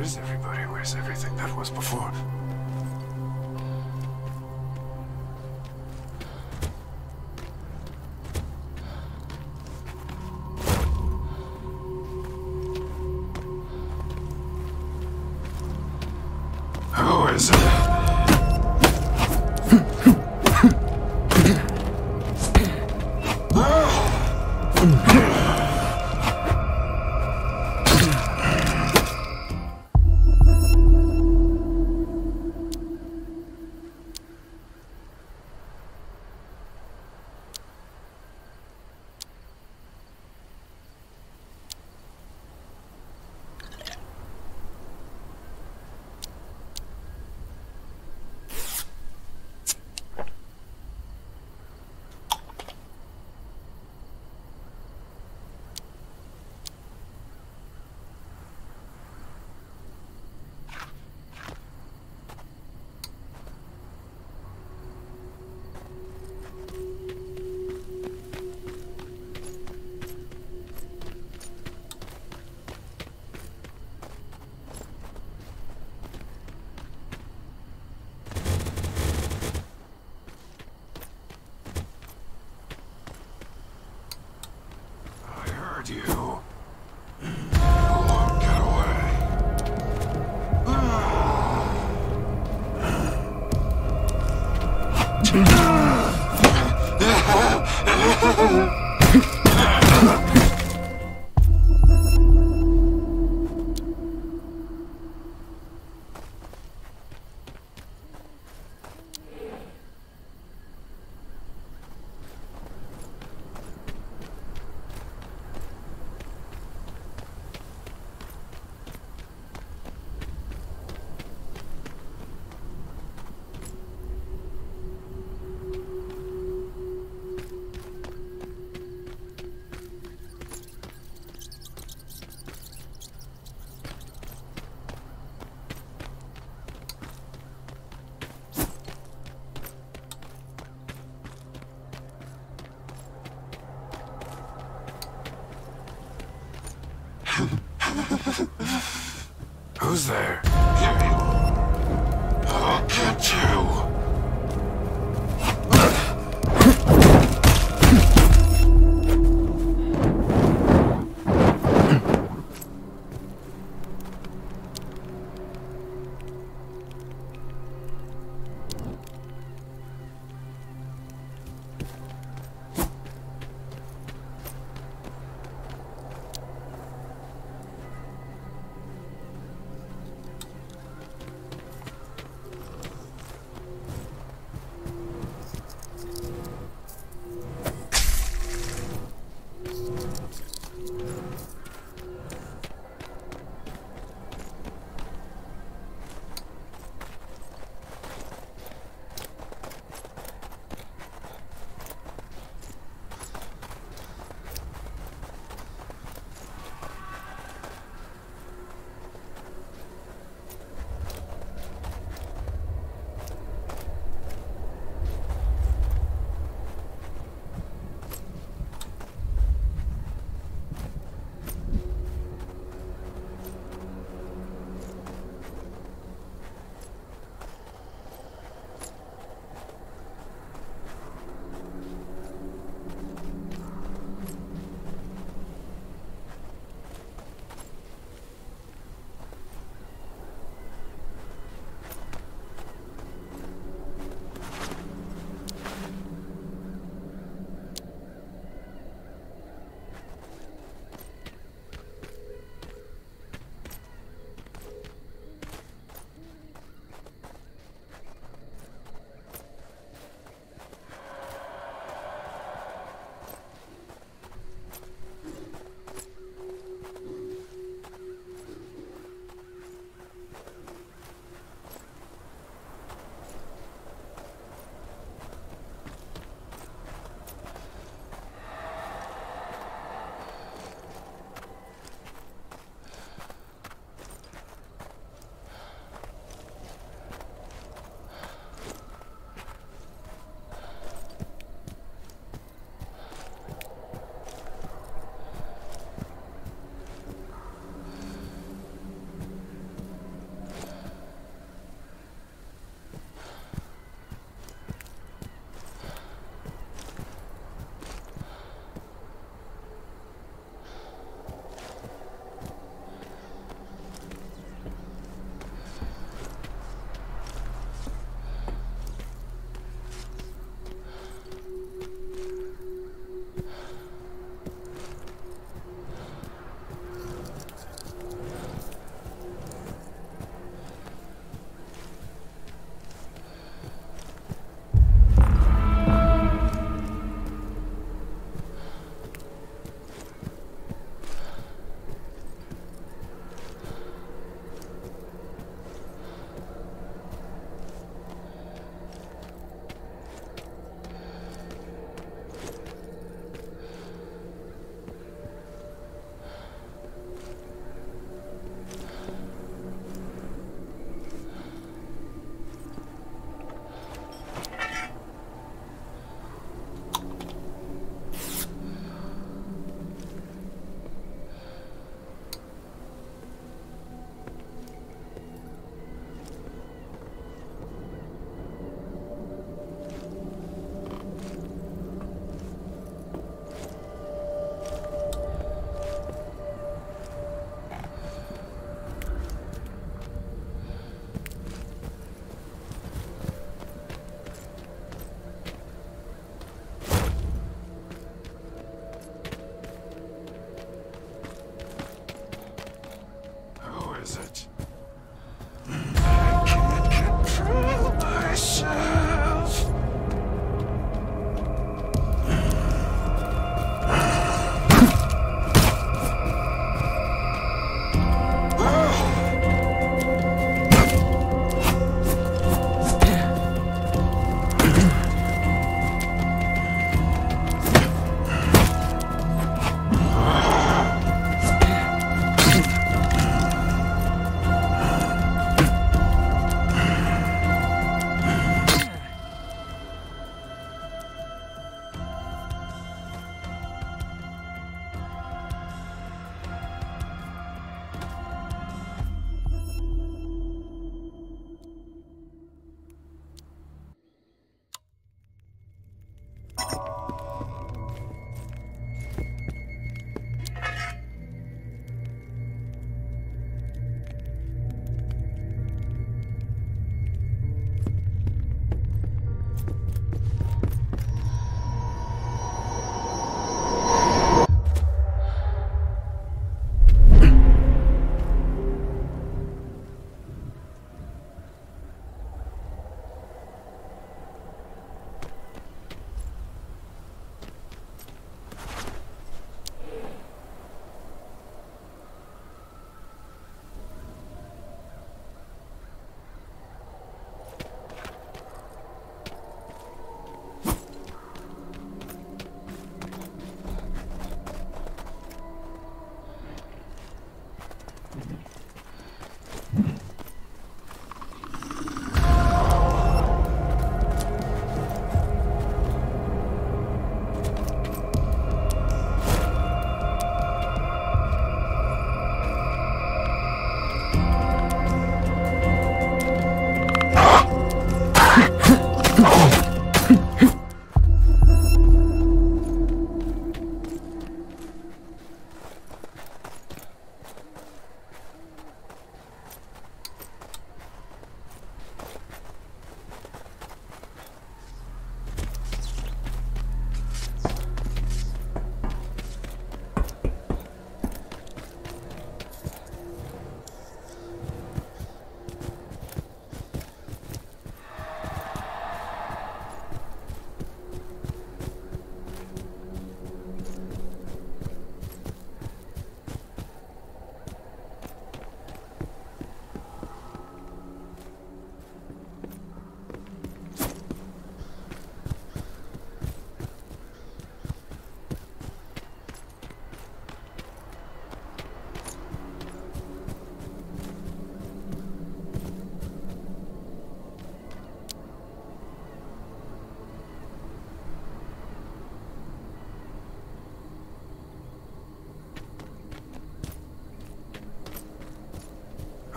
is everybody? Where's everything that was before? Who is it? You. Oh, get away. Who's there? I'll get you.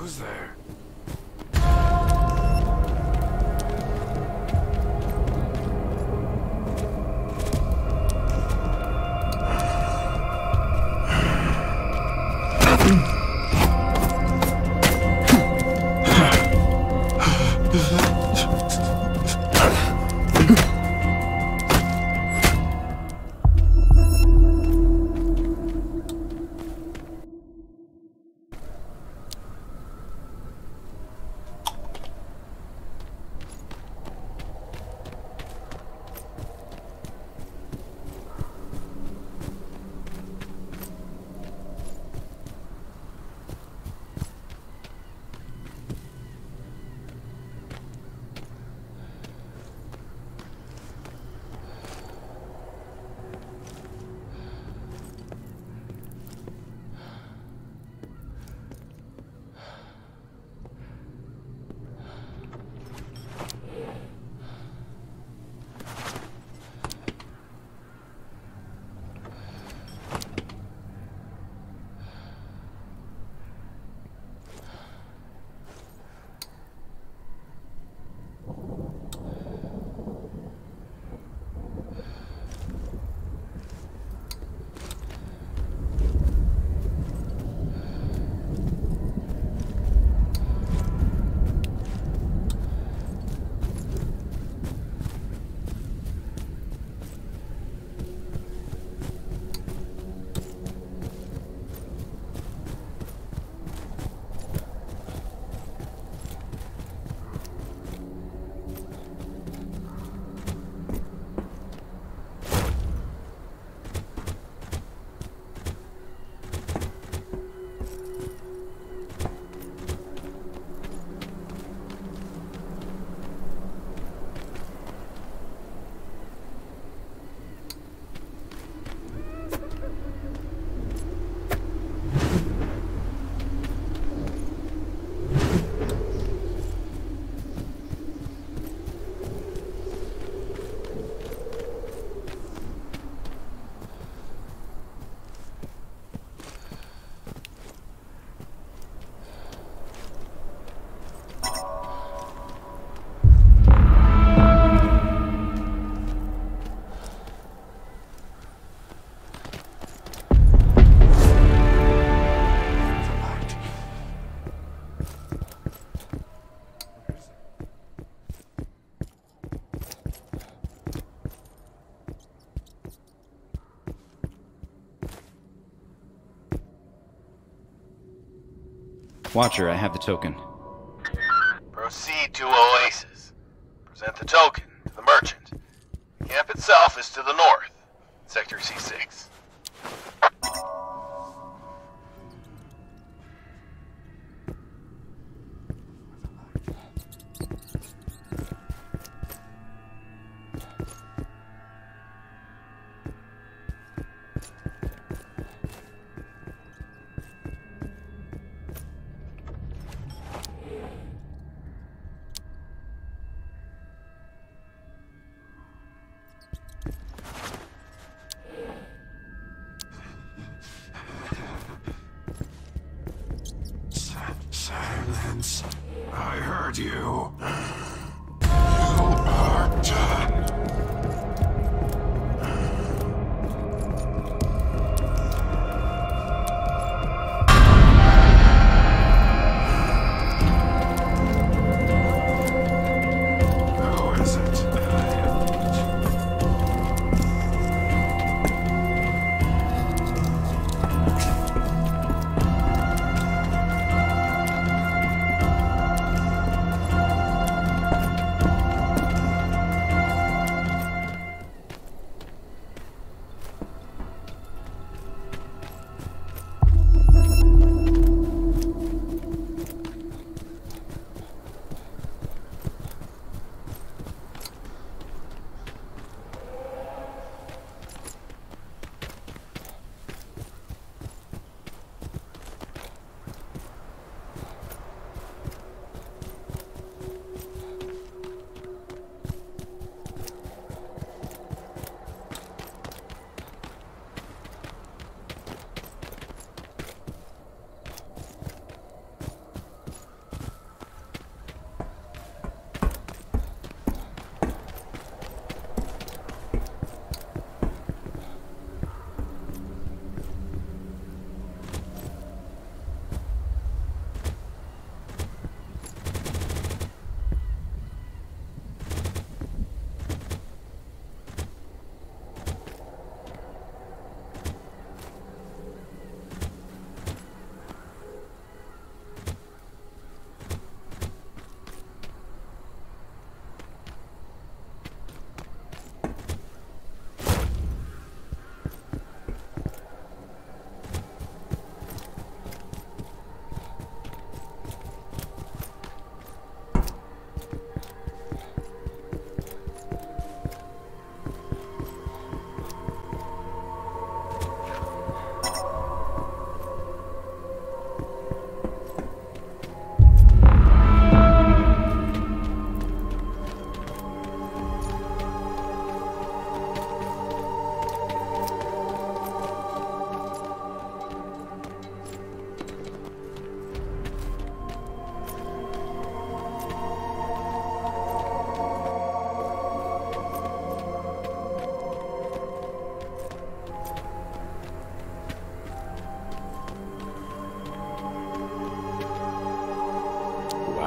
Who's there? Watcher, I have the token. Proceed to Oasis. Present the token to the merchant. The camp itself is to the north, Sector C6. Silence. I heard you. You are done. Who is it?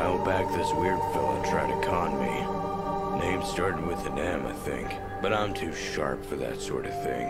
while back, this weird fella tried to con me. Name started with an M, I think, but I'm too sharp for that sort of thing.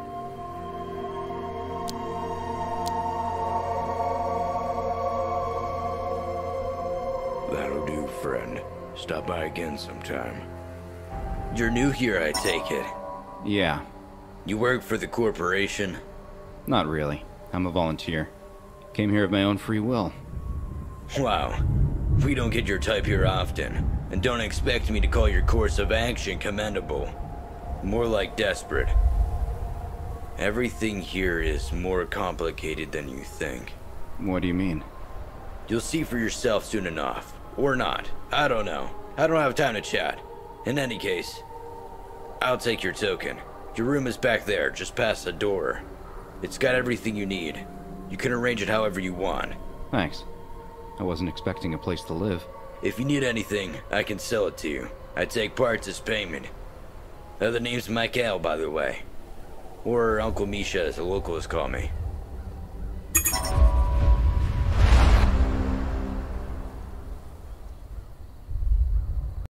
That'll do, friend. Stop by again sometime. You're new here, I take it. Yeah, You work for the corporation? not really. I'm a volunteer. Came here of my own free will. Wow. We don't get your type here often, and don't expect me to call your course of action commendable. More like desperate. Everything here is more complicated than you think. What do you mean? You'll see for yourself soon enough. Or not. I don't know. I don't have time to chat. In any case, I'll take your token. Your room is back there, just past the door. It's got everything you need. You can arrange it however you want. Thanks. I wasn't expecting a place to live. If you need anything, I can sell it to you. I take parts as payment. The name's Michael, by the way. Or Uncle Misha, as the locals call me.